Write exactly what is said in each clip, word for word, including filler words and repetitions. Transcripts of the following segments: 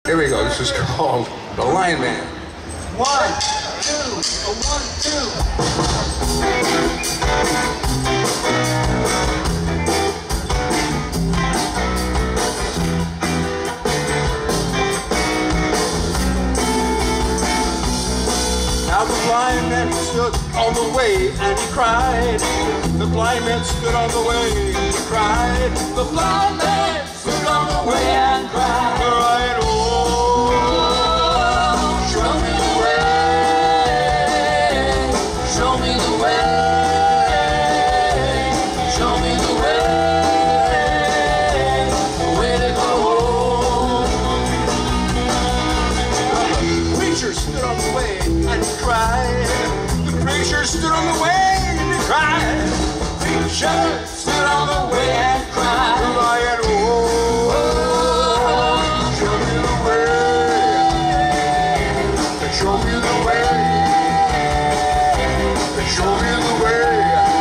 Here we go. This is called Blindman. One, two, a one, two. Now the blind man stood on the way and he cried. The blind man stood on the way and he cried. The blind man stood on the way and cried. Cried, oh, show me the way, show me the way, show me the way, the way to go home. The preacher stood on the way and he cried. The preacher stood on the way and he cried. The preacher stood on the way and cried. Crying, oh, show me the way, show me the way, show me the way,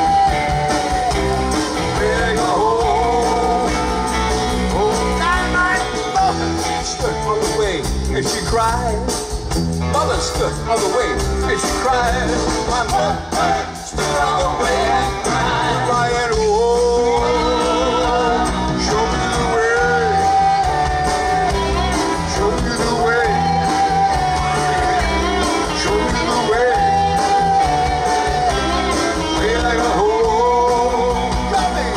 way to go home. Oh, dynamite mother stood on the way and she cried. Mother stood on the way and she cried. My mother stood on the way and cried. Crying, oh, show me the way, show me the way, show me the way, way I go home. Love me.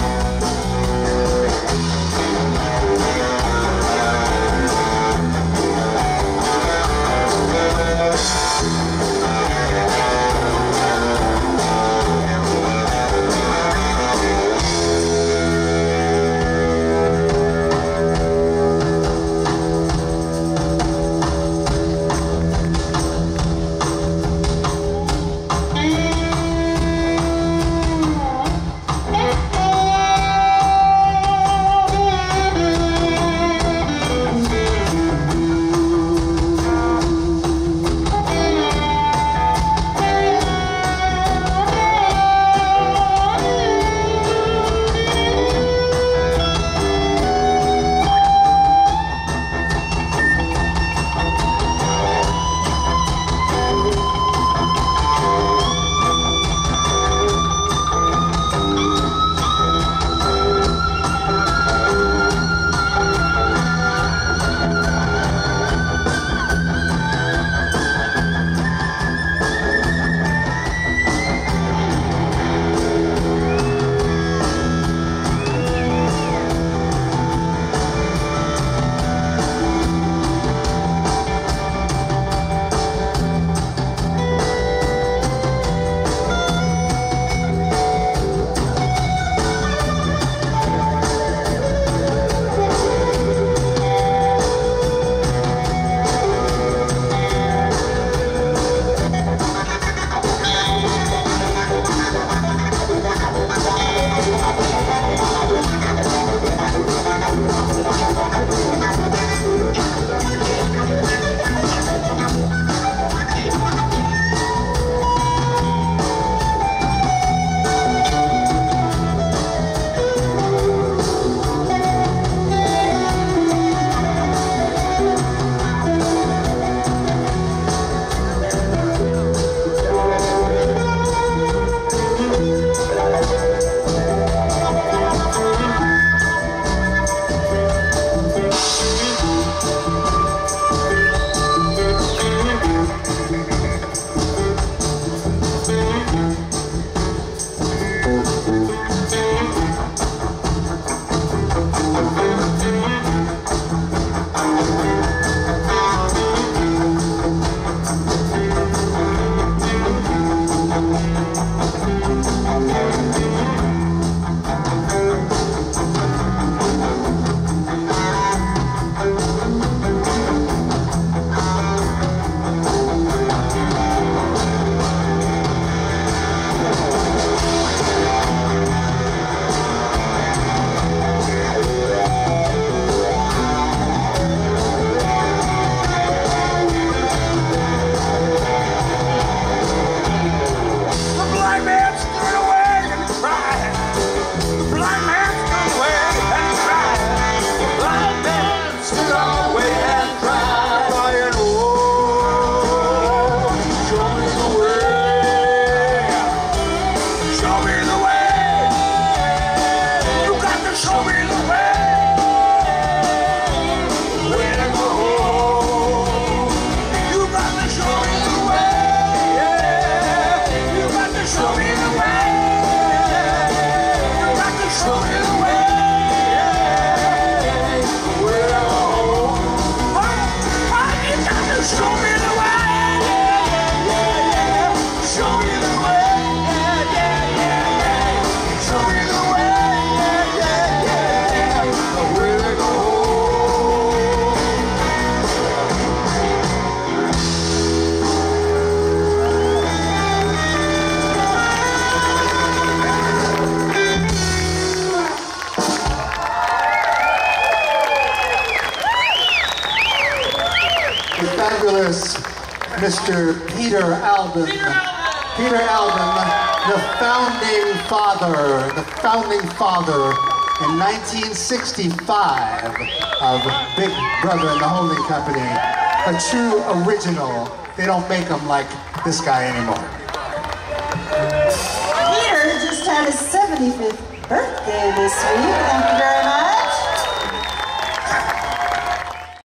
the fabulous Mister Peter Albin. Peter Albin, the founding father, the founding father in nineteen sixty-five of Big Brother and the Holding Company. A true original. They don't make them like this guy anymore. Peter just had his seventy-fifth birthday this week.